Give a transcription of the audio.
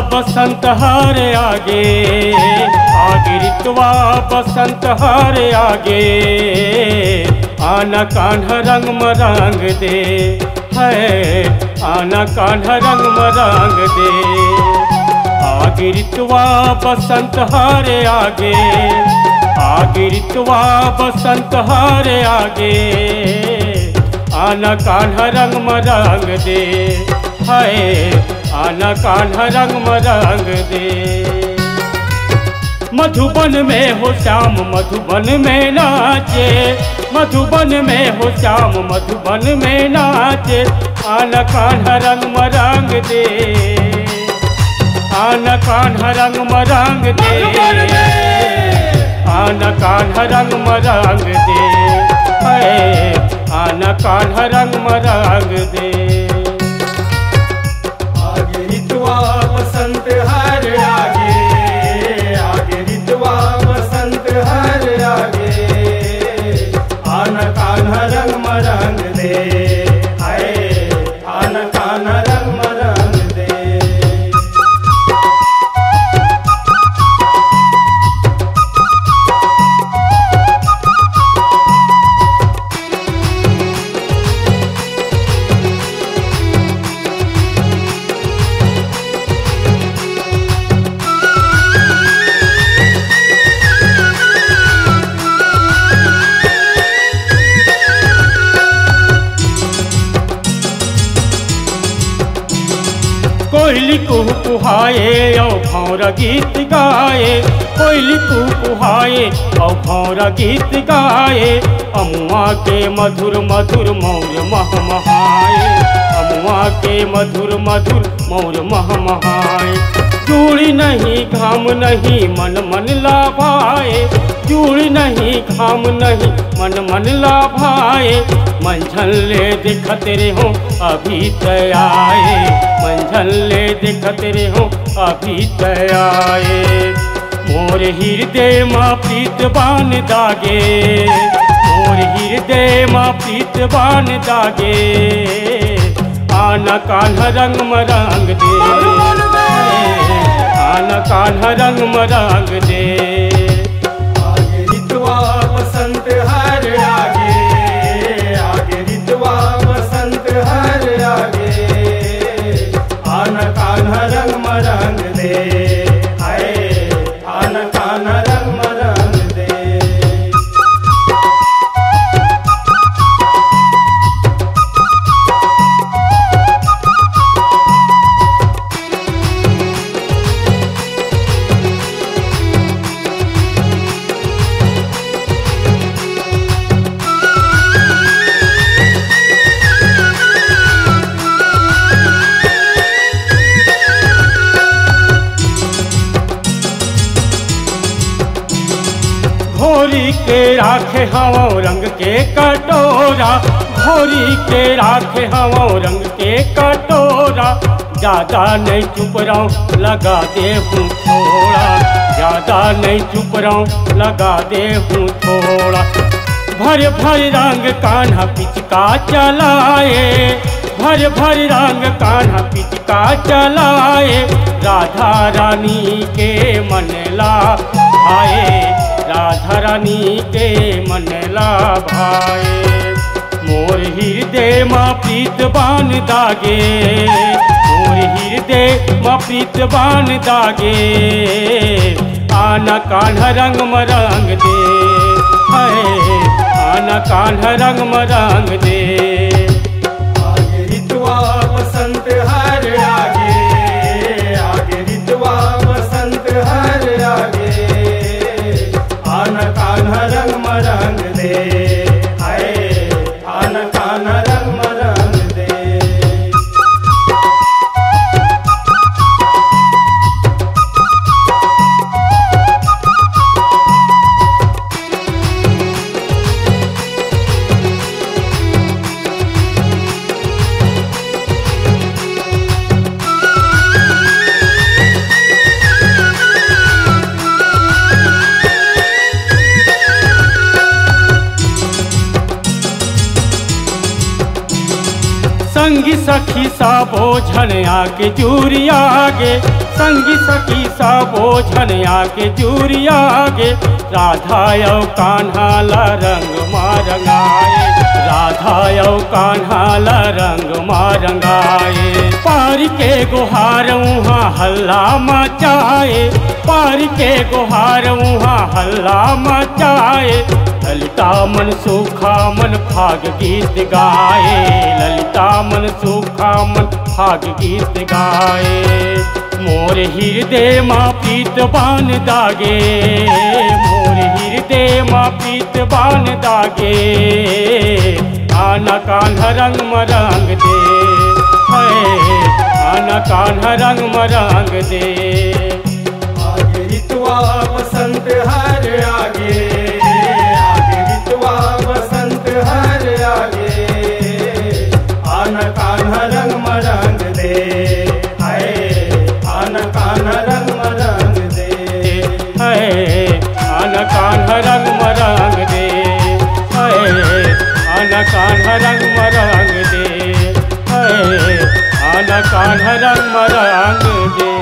बसंत हर आगे, आगे ऋतुआ बसंत हर आगे, आना कान्हा रंग मरंग दे, है आना कान्हा रंग मरंग दे। आगे ऋतुआ बसंत हर आगे, आगे ऋतुआ बसंत हर आगे, आना कान्हा रंग मरंग दे, हाय आना कान्हा रंग मरंग दे। मधुबन में हो श्याम मधुबन में नाचे, मधुबन में हो श्याम मधुबन में नाचे, आना कान्हा रंग मरंग दे, आना कान्हा रंग मरंग दे, आना कान्हा रंग मरंग दे, आना कान्हा रंग मरंग दे। आगे ऋतुआ बसंत हर आगे, आगे ऋतुआ बसंत हर आगे, आना कान्हा रंग मरंग दे, आना कान्हा रंग मरंग दे। कोयली कुहुकुहाए औ भौरा गीत गाए, कोयली कुहुकुहाए औ भौरा गीत गाए, अमुआ के मधुर मधुर मौर महमहाए, अमुआ के मधुर मधुर मौर महमहाए। चूड़ी नहीं घाम नहीं मन मन लाभाए, चूड़ी नहीं घाम नहीं मन मन लाभाए, मंझले दिखत रहो अभी तयाए, मंझले दिखत रहो अभी तयाए। मोर हृदय माँ प्रीत बान दागे, मोर हृदय माँ प्रीत बान दागे, आना कान्हा रंग मरंग दे, आना कान्हा रंग मरंग दे। आगे ऋतुआ बसंत हर आगे, आगे ऋतुआ बसंत हर आगे, आना कान्हा रंग मरंग दे, आना कान्हा रंग मरंग दे। घोरी के राखे हवा रंग के कटोरा, घोरी के राखे हवा रंग के कटोरा, ज्यादा नहीं चुप रहो लगा दे हूँ थोड़ा, ज्यादा नहीं चुप रहो लगा दे हूँ थोड़ा। भर भर रंग कान्हा पिचका चलाए, भर भर रंग कान्हा पिचका चलाए, राधा रानी के मन ला भाए, राधा रानी के मन ला भाए। मोर हृदय माँ प्रीत बान दागे, मोर हृदय माँ प्रीत बान दागे, आना कान्हा रंग मरंग दे, आना कान्हा रंग मरंग दे। आगे ऋतुआ बसंत हर आगे, आगे ऋतुआ बसंत हर आगे, आना कान्हा रंग मरंग दे, आना कान्हा रंग मरंग दे। संगी सखी सा बोझन आके जूरी आगे, संगी सखी सा बोझन आके जूरी आगे। राधा यौ कान्हा ला रंग मारंगाए, राधा यौ कान्हा ला रंग मारंगाए। पार के गुहार वहाँ हल्ला मचाए, पार के गुहार वहाँ हल्ला मचाए। ललिता मन सूखा मन फाग गीत गाए, ललिता मन सूखा मन फाग गीत गाए। मोर हृदय माँ प्रीत बान दागे, मोर हृदय माँ प्रीत बान दागे। आना कान्हा रंग मरंग दे, आना कान्हा रंग मरंग दे। आगे ऋतुआ बसंत हर आगे, बसंत हर आगे। आना कान्हा रंग मरंग दे, हाय आना कान्हा रंग मरंग दे, हाय आना कान्हा रंग मरंग दे, हाय आना कान्हा रंग मरंग दे, हाय आना कान्हा रंग मरंग दे।